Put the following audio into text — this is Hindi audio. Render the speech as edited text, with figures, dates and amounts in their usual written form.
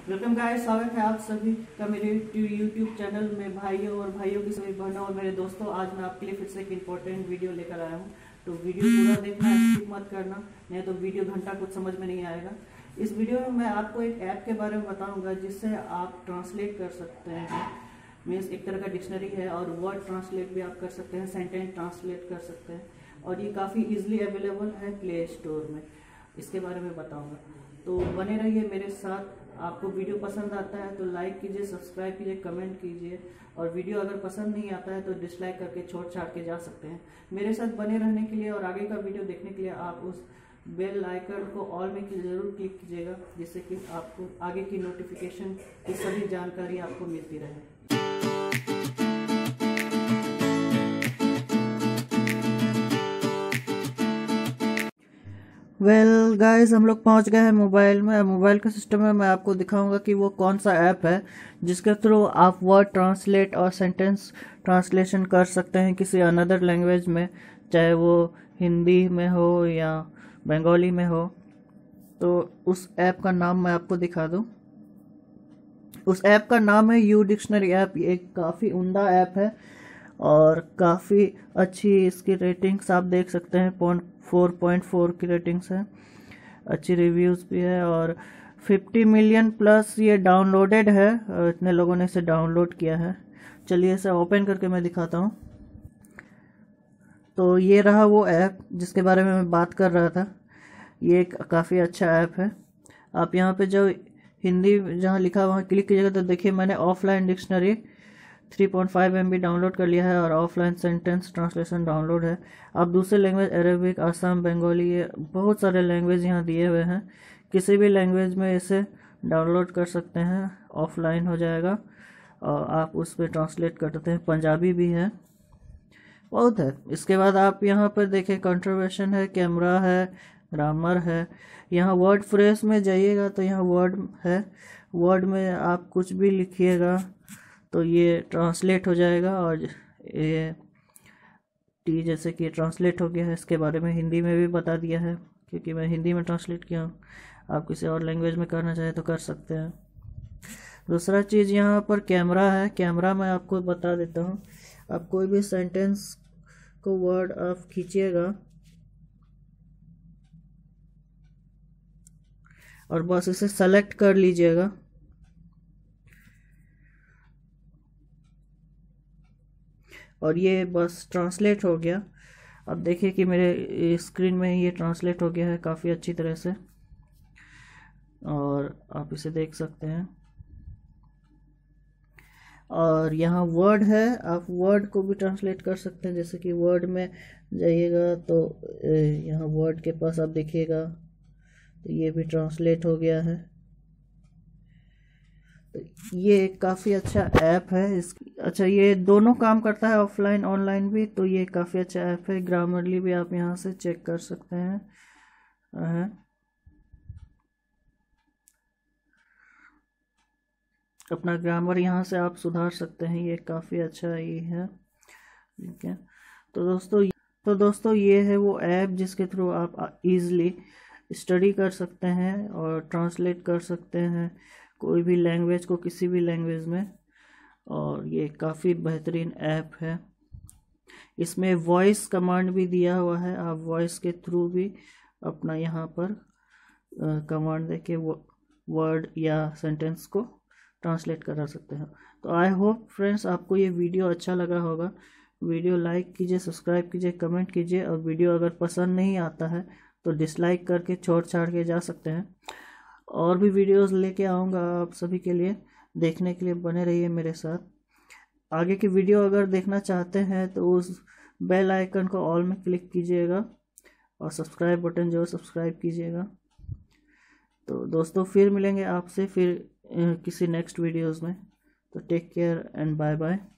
वेलकम गाइस, स्वागत है आप सभी का मेरे यूट्यूब चैनल में। भाइयों और भाइयों की सभी बहनों और मेरे दोस्तों, आज मैं आपके लिए फिर से एक इम्पोर्टेंट वीडियो लेकर आया हूँ। तो वीडियो पूरा देखना, स्किप मत करना, नहीं तो वीडियो घंटा कुछ समझ में नहीं आएगा। इस वीडियो में मैं आपको एक ऐप के बारे में बताऊँगा जिससे आप ट्रांसलेट कर सकते हैं। मीन्स एक तरह का डिक्शनरी है, और वर्ड ट्रांसलेट भी आप कर सकते हैं, सेंटेंस ट्रांसलेट कर सकते हैं, और ये काफ़ी ईजिली अवेलेबल है प्ले स्टोर में। इसके बारे में बताऊँगा, तो बने रहिए मेरे साथ। आपको वीडियो पसंद आता है तो लाइक कीजिए, सब्सक्राइब कीजिए, कमेंट कीजिए, और वीडियो अगर पसंद नहीं आता है तो डिसलाइक करके छोड़ छाड़ के जा सकते हैं। मेरे साथ बने रहने के लिए और आगे का वीडियो देखने के लिए आप उस बेल आइकन को ऑल में ज़रूर क्लिक कीजिएगा, जिससे कि आपको आगे की नोटिफिकेशन की सभी जानकारी आपको मिलती रहे। वेल गाइस, हम लोग पहुंच गए हैं मोबाइल में। मोबाइल के सिस्टम में मैं आपको दिखाऊंगा कि वो कौन सा ऐप है जिसके थ्रू आप वर्ड ट्रांसलेट और सेंटेंस ट्रांसलेशन कर सकते हैं किसी अनदर लैंग्वेज में, चाहे वो हिंदी में हो या बंगाली में हो। तो उस ऐप का नाम मैं आपको दिखा दूं। उस ऐप का नाम है यू डिक्शनरी ऐप। ये काफ़ी उम्दा ऐप है और काफ़ी अच्छी इसकी रेटिंग्स आप देख सकते हैं। 4.4 की रेटिंग्स है, अच्छी रिव्यूज़ भी है, और 50 मिलियन प्लस ये डाउनलोडेड है। इतने लोगों ने इसे डाउनलोड किया है। चलिए इसे ओपन करके मैं दिखाता हूँ। तो ये रहा वो ऐप जिसके बारे में मैं बात कर रहा था। ये काफ़ी अच्छा ऐप है। आप यहाँ पे जो हिंदी जहाँ लिखा वहाँ क्लिक कीजिएगा तो देखिए मैंने ऑफलाइन डिक्शनरी 3.5 MB डाउनलोड कर लिया है, और ऑफलाइन सेंटेंस ट्रांसलेशन डाउनलोड है। आप दूसरे लैंग्वेज अरेबिक, आसाम, बंगाली, ये बहुत सारे लैंग्वेज यहाँ दिए हुए हैं। किसी भी लैंग्वेज में इसे डाउनलोड कर सकते हैं, ऑफलाइन हो जाएगा और आप उस पर ट्रांसलेट कर सकते हैं। पंजाबी भी है, बहुत है। इसके बाद आप यहाँ पर देखें, कंट्रीब्यूशन है, कैमरा है, ग्रामर है। यहाँ वर्ड फ्रेज में जाइएगा तो यहाँ वर्ड है। वर्ड में आप कुछ भी लिखिएगा तो ये ट्रांसलेट हो जाएगा, और ये टी जैसे कि ट्रांसलेट हो गया है। इसके बारे में हिंदी में भी बता दिया है, क्योंकि मैं हिंदी में ट्रांसलेट किया हूँ। आप किसी और लैंग्वेज में करना चाहे तो कर सकते हैं। दूसरा चीज़ यहाँ पर कैमरा है। कैमरा मैं आपको बता देता हूँ। आप कोई भी सेंटेंस को वर्ड आप खींचिएगा और बस इसे सेलेक्ट कर लीजिएगा, और ये बस ट्रांसलेट हो गया। अब देखिए कि मेरे स्क्रीन में ये ट्रांसलेट हो गया है काफ़ी अच्छी तरह से, और आप इसे देख सकते हैं। और यहाँ वर्ड है, आप वर्ड को भी ट्रांसलेट कर सकते हैं। जैसे कि वर्ड में जाइएगा तो यहाँ वर्ड के पास आप देखिएगा तो ये भी ट्रांसलेट हो गया है। तो ये काफ़ी अच्छा ऐप है। अच्छा, ये दोनों काम करता है, ऑफलाइन ऑनलाइन भी। तो ये काफ़ी अच्छा ऐप है। ग्रामरली भी आप यहाँ से चेक कर सकते हैं। अपना ग्रामर यहाँ से आप सुधार सकते हैं। ये काफ़ी अच्छा ये है, ठीक है। तो दोस्तों ये है वो ऐप जिसके थ्रू आप इजीली स्टडी कर सकते हैं और ट्रांसलेट कर सकते हैं कोई भी लैंग्वेज को किसी भी लैंग्वेज में। और ये काफ़ी बेहतरीन ऐप है। इसमें वॉइस कमांड भी दिया हुआ है। आप वॉइस के थ्रू भी अपना यहाँ पर कमांड देके वर्ड या सेंटेंस को ट्रांसलेट करा सकते हैं। तो आई होप फ्रेंड्स आपको ये वीडियो अच्छा लगा होगा। वीडियो लाइक कीजिए, सब्सक्राइब कीजिए, कमेंट कीजिए, और वीडियो अगर पसंद नहीं आता है तो डिसलाइक करके छोड़ छाड़ के जा सकते हैं। और भी वीडियोस लेके आऊँगा आप सभी के लिए। देखने के लिए बने रहिए मेरे साथ। आगे की वीडियो अगर देखना चाहते हैं तो उस बेल आइकन को ऑल में क्लिक कीजिएगा, और सब्सक्राइब बटन जो सब्सक्राइब कीजिएगा। तो दोस्तों फिर मिलेंगे आपसे फिर किसी नेक्स्ट वीडियोस में। तो take care and bye bye.